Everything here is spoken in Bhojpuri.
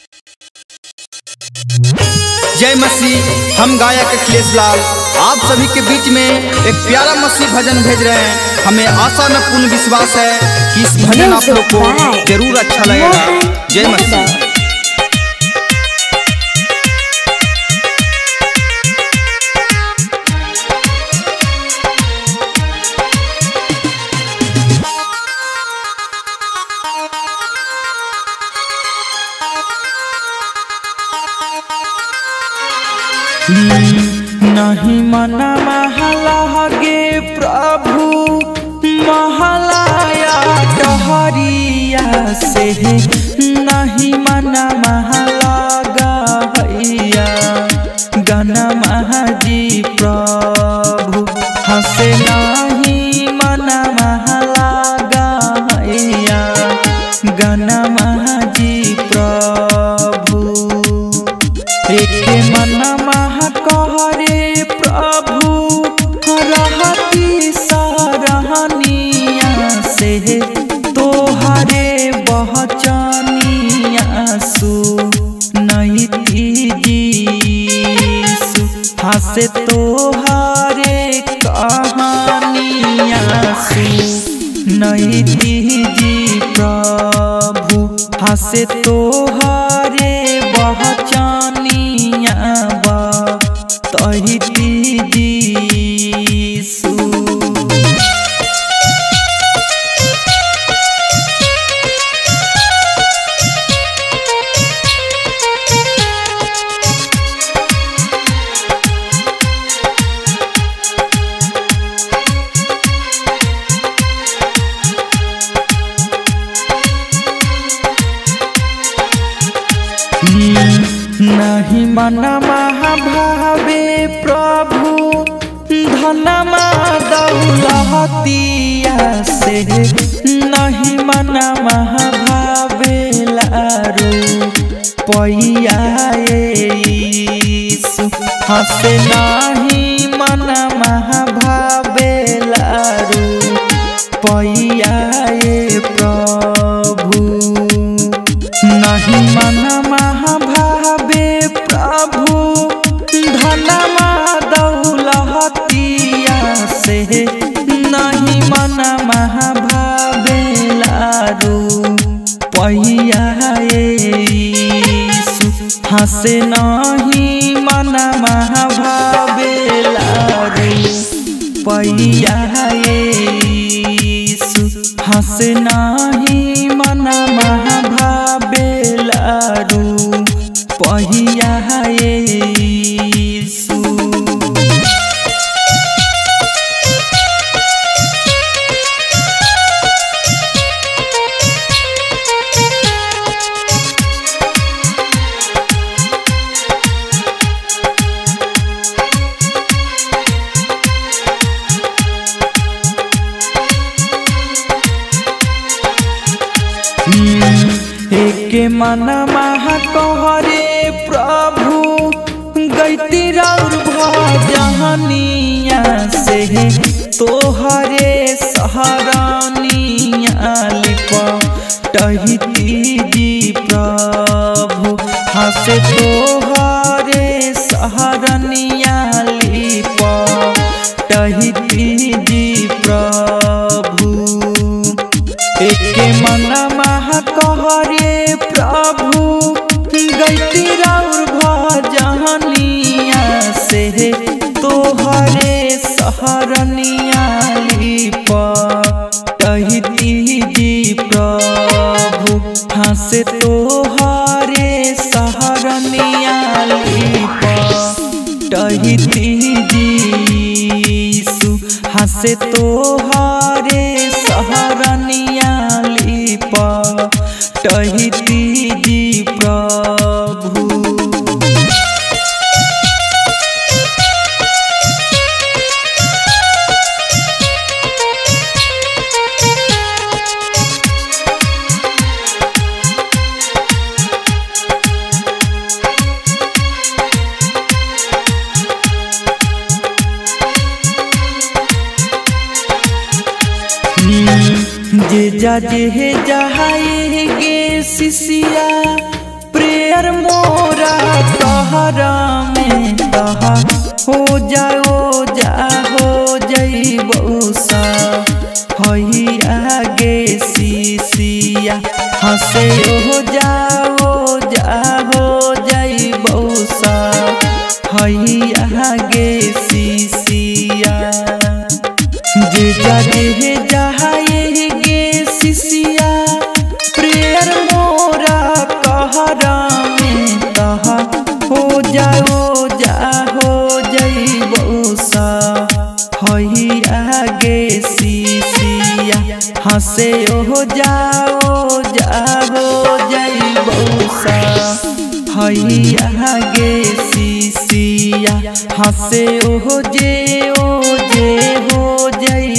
जय मसीह। हम गायक अखिलेश लाल आप सभी के बीच में एक प्यारा मसीह भजन भेज रहे हैं। हमें आशा में पूर्ण विश्वास है कि इस भजन आप लोग को जरूर अच्छा लगेगा। जय मसीह। नहीं मना महलागे प्रभु महलाया टहरिया से, नहीं मना महलागा हैया गना महाजी प्रभु हंसे, नहीं मना महलागा हैया गना महाजी प्रभु। एक मना कहरे प्रभु रहती सरहनिया से, तोहरे बहचनिया सु नहीं तीजीसु हंसे, तोहरे कहानिया सु नहीं तीजी प्रभु हंसे, तोहरे बहचनिया तही तीजीसु। नहीं मना महाभावे प्रभु धनमा दौलतिया से, नहीं मना महाभावे लारू पैया यीशु हंसे, नहीं मना महाभावे लारू पैया प्रभु। नहीं मना महाभावे प्रभु धनमा दौलतिया से, नहीं मना महाभावे लारू पैया यीशु हंसे, नहीं मना महाभावे लारू पैया यीशु हंसे, नहीं मना महाभावे लारू पैया यीशु। एक मन महा कहरे प्रभु गैती राउर भजनिया से, तोहरे सहरनिया लिपटही तीजी प्रभु हंसे, तोहरे सहरनिया लिपटही तीजी प्रभु। एक मन महा कहरे प्रभु गैती राउर भजनिया से, तोहरे सहरनिया लिपटही तीजी प्रभु हंसे, तोहरे सहरनिया लिपटही तीजीसु हंसे, तोहरे सहरनिया लिपटही तीजी प्रभु। जे जा जे जहाए गे सिसिया प्रिय प्रेयर मोरा सहरा में तहा हो जाओ जा हो जइबो सा हई आगे सीसिया हंसे हो जाओ जा हो जइबो सा हई आगे सीसिया जे जागे जाए गे सीसिया प्रेयर मोरा कहरा में तहा हो जाओ जा हो जइबो सा हई आगे सीसिया हंसे हो जाओ जा हो जइबो सा हई आगे सीसिया हंसे हो जे हो जइबो